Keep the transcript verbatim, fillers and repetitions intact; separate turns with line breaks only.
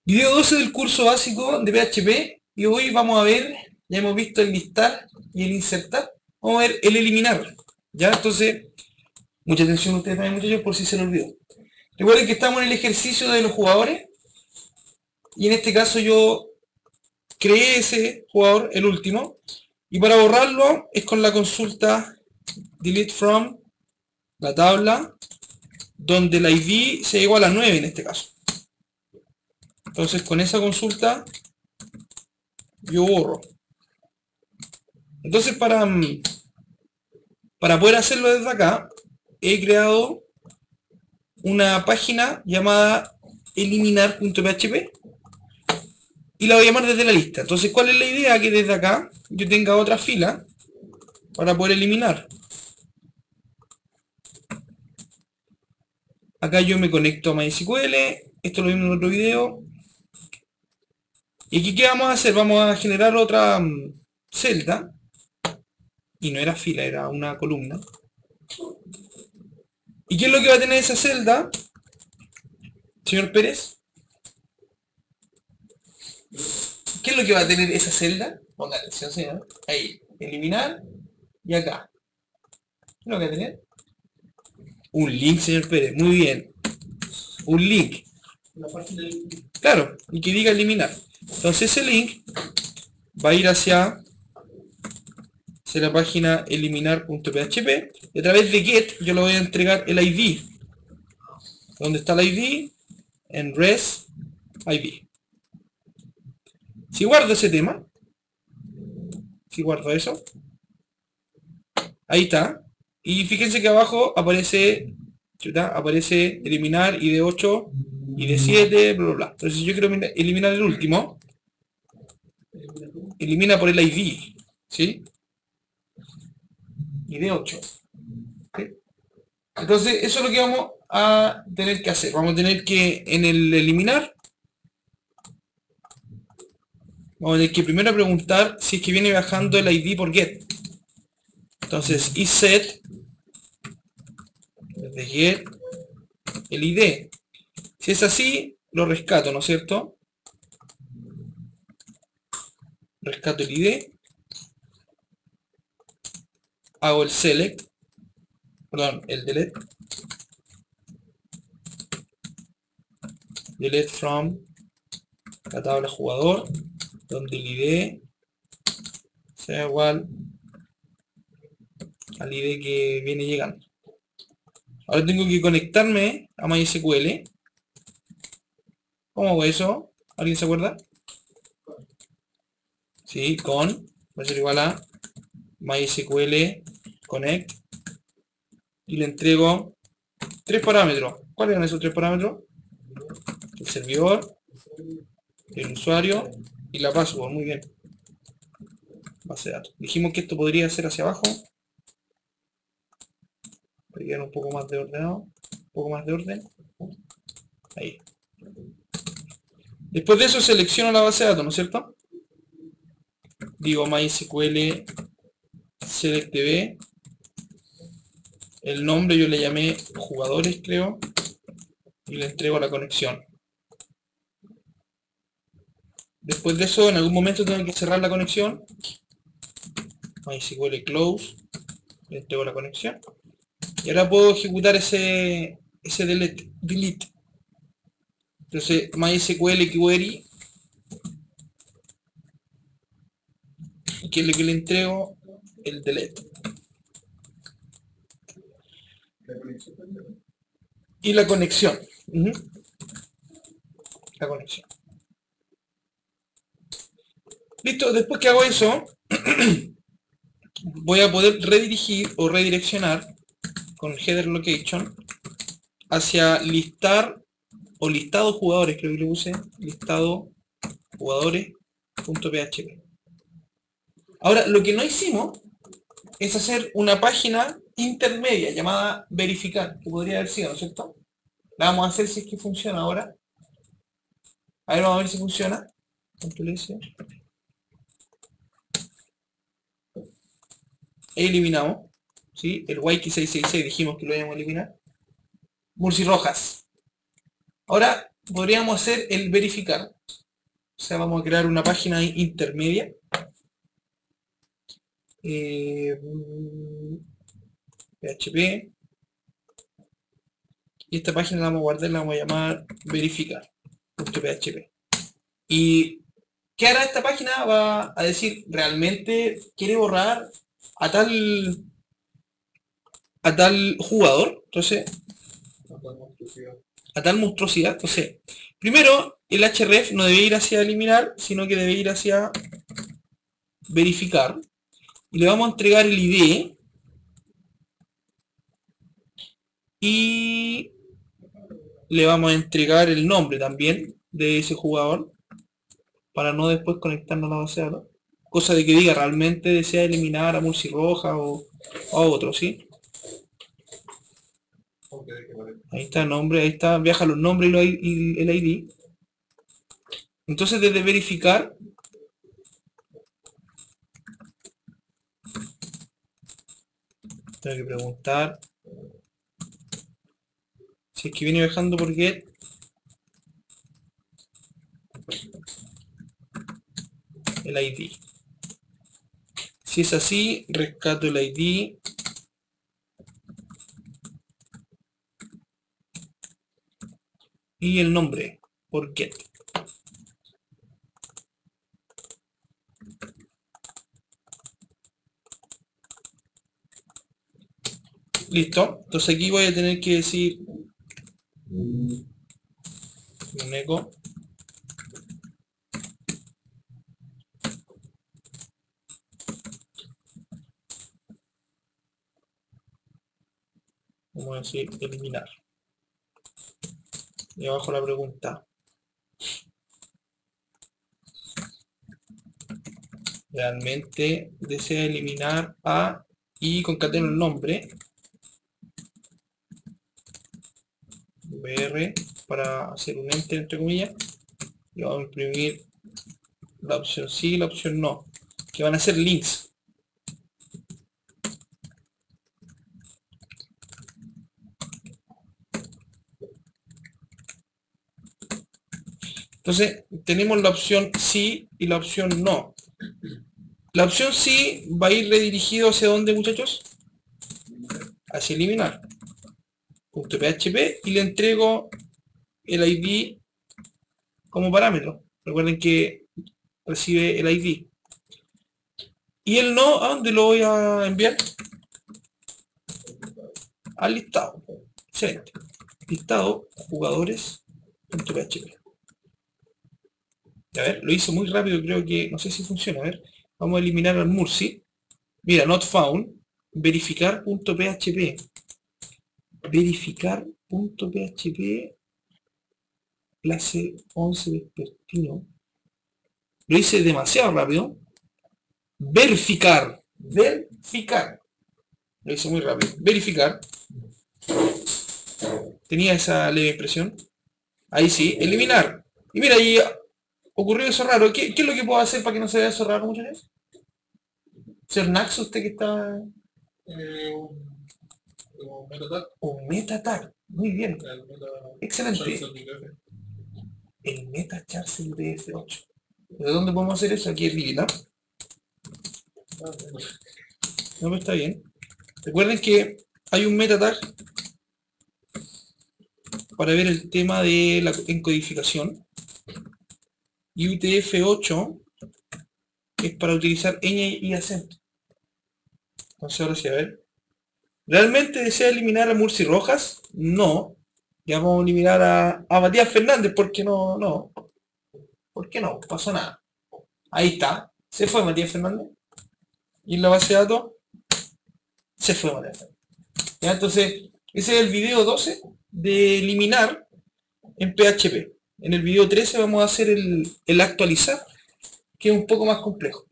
Video doce del curso básico de P H P y hoy vamos a ver, ya hemos visto el listar y el insertar, vamos a ver el eliminar. Ya, entonces, mucha atención ustedes también muchachos por si se lo olvidó. Recuerden que estamos en el ejercicio de los jugadores y en este caso yo creé ese jugador, el último, y para borrarlo es con la consulta delete from la tabla donde la I D sea igual a nueve en este caso. Entonces con esa consulta yo borro. Entonces para, para poder hacerlo desde acá, he creado una página llamada eliminar punto P H P y la voy a llamar desde la lista. Entonces, ¿cuál es la idea? Que desde acá yo tenga otra fila para poder eliminar. Acá yo me conecto a MySQL, esto lo vimos en otro video. Y aquí, ¿qué vamos a hacer? Vamos a generar otra um, celda. Y no era fila, era una columna. ¿Y qué es lo que va a tener esa celda, señor Pérez? ¿Qué es lo que va a tener esa celda? Ponga atención, señor. Ahí, eliminar. Y acá. ¿Qué es lo que va a tener? Un link, señor Pérez. Muy bien. Un link. Claro, y que diga eliminar. Entonces ese link va a ir hacia, hacia la página eliminar punto P H P y a través de get yo le voy a entregar el I D. ¿Dónde está el I D? En res I D. Si guardo ese tema, si guardo eso, ahí está. Y fíjense que abajo aparece, chuta, aparece eliminar I D ocho, I D siete, bla bla bla. Entonces si yo quiero eliminar el último, elimina por el I D, ¿sí? I D ocho. ¿Sí? Entonces eso es lo que vamos a tener que hacer. Vamos a tener que en el eliminar, vamos a tener que primero preguntar si es que viene bajando el I D por get. Entonces isset desde get el I D. Si es así, lo rescato, ¿no es cierto? Rescato el I D. Hago el select. Perdón, el delete. Delete from la tabla jugador, donde el I D sea igual al I D que viene llegando. Ahora tengo que conectarme a MySQL. ¿Cómo hago eso? ¿Alguien se acuerda? Sí, con, va a ser igual a MySQL connect y le entrego tres parámetros. ¿Cuáles eran esos tres parámetros? El servidor, el usuario y la password. Muy bien. Base de datos. Dijimos que esto podría ser hacia abajo. Para quedar un poco más de ordenado. Un poco más de orden. Ahí. Después de eso selecciono la base de datos, ¿no es cierto? Digo MySQL selectdb. El nombre yo le llamé jugadores, creo. Y le entrego la conexión. Después de eso, en algún momento tengo que cerrar la conexión. MySQL close. Le entrego la conexión. Y ahora puedo ejecutar ese, ese delete, delete. Entonces, MySQL query. Que es lo que le entrego el delete. Y la conexión. Uh-huh. La conexión. Listo, después que hago eso, voy a poder redirigir o redireccionar con el header location hacia listar o listado jugadores, creo que le puse listado jugadores.php. Ahora, lo que no hicimos es hacer una página intermedia llamada verificar, que podría haber sido, ¿no es cierto? La vamos a hacer si es que funciona ahora. A ver, vamos a ver si funciona. Eliminamos, ¿sí? El Y X seiscientos sesenta y seis dijimos que lo íbamos a eliminar. Murci Rojas. Ahora podríamos hacer el verificar. O sea, vamos a crear una página intermedia. Eh, P H P. Y esta página la vamos a guardar, la vamos a llamar verificar.php. Y ¿qué hará esta página? Va a decir, ¿realmente quiere borrar a tal a tal jugador? Entonces, a tal monstruosidad. Entonces, primero, el href no debe ir hacia eliminar, sino que debe ir hacia verificar. Y le vamos a entregar el I D. Y le vamos a entregar el nombre también de ese jugador, para no después conectarnos a la base de datos. Cosa de que diga realmente desea eliminar a Murci Roja o a otro, ¿sí? Ahí está el nombre, ahí está, viaja los nombres y el I D. Entonces, desde verificar, tengo que preguntar si es que viene viajando por get. El I D. Si es así, rescato el I D. Y el nombre por get. Listo. Entonces aquí voy a tener que decir un eco. Vamos a decir eliminar. Y abajo la pregunta. Realmente desea eliminar a y concateno el nombre. br para hacer un enter entre comillas. Y vamos a imprimir la opción sí y la opción no. Que van a ser links. Entonces, tenemos la opción sí y la opción no. La opción sí va a ir redirigido hacia dónde, muchachos? Hacia eliminar. .php y le entrego el I D como parámetro. Recuerden que recibe el I D. Y el no, ¿a dónde lo voy a enviar? Al listado. Excelente. Listado jugadores.php. A ver, lo hice muy rápido, creo que, no sé si funciona. A ver, vamos a eliminar al Murci. Mira, not found. Verificar.php. Verificar.php. Clase once vespertino. Lo hice demasiado rápido. Verificar. Verificar. Lo hice muy rápido. Verificar. Tenía esa leve impresión. Ahí sí. Eliminar. Y mira, ahí ocurrió eso raro. ¿Qué, qué es lo que puedo hacer para que no se vea eso raro, muchachos? Ser Nax, usted que está...
Eh, un, un metatag.
Un metatag. Muy bien.
El meta
Excelente.
Charles D F.
El meta Charles D F ocho. ¿De dónde podemos hacer eso? Aquí en Livina.
Ah,
No, pero está bien. Recuerden que hay un meta tag para ver el tema de la encodificación. Y U T F ocho es para utilizar ñ y acento. Entonces ahora sí, a ver. ¿Realmente desea eliminar a Murci Rojas? No. Ya vamos a eliminar a, a Matías Fernández, porque no, no. ¿Por qué no? Pasó nada. Ahí está. Se fue Matías Fernández. Y en la base de datos se fue Matías Fernández. ¿Ya? Entonces, ese es el video doce de eliminar en P H P. En el video trece vamos a hacer el, el actualizar, que es un poco más complejo.